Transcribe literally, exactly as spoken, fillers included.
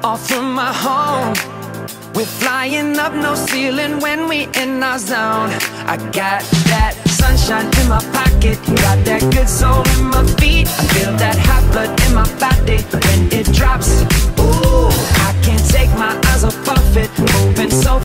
all through my home. We're flying up, no ceiling when we in our zone. I got that sunshine in my pocket, got